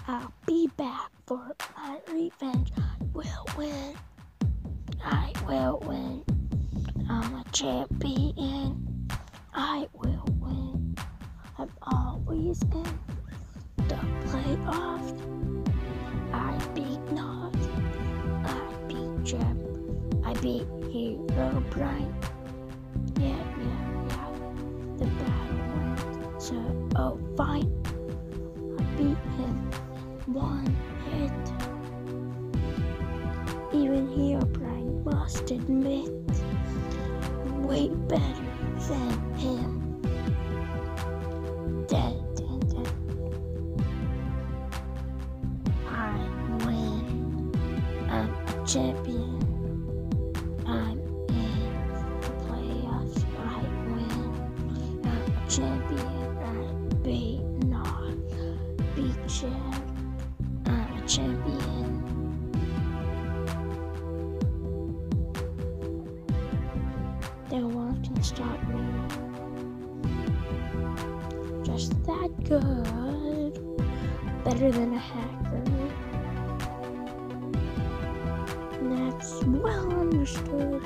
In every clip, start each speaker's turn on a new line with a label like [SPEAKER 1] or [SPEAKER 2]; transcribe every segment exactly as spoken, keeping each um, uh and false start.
[SPEAKER 1] I'll be back for my revenge. I will win. I will win. I'm a champion. I will win. I'm always in the playoffs. I beat Nog. I beat Jeb. I beat Hero Brian. Yeah, yeah, yeah. The battle went to oh fine. I beat him in one hit. Even Hero Brian must admit, way better than him. Dead, dead, dead. I win. I'm a champion. I'm in the playoffs. I win. I'm a champion. I beat Nog. Beat Jeb. I'm a champion. No one can stop me. Just that good. Better than a hacker. And that's well understood.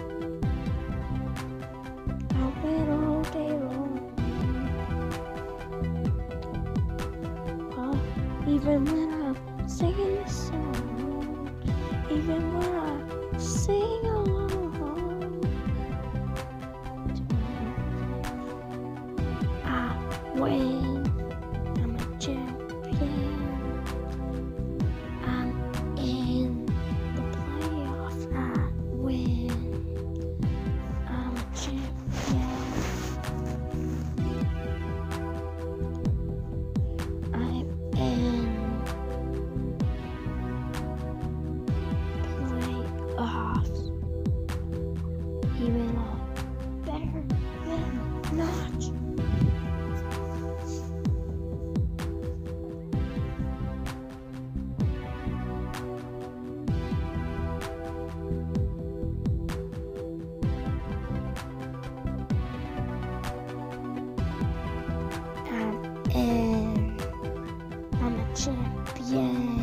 [SPEAKER 1] I'll win all day long. Uh, even when I'm singing this song, even when I sing along. Win. I'm a champion. I'm in the playoffs. I win. I'm a champion. I'm in playoffs. Even all better than not. And I'm a champion.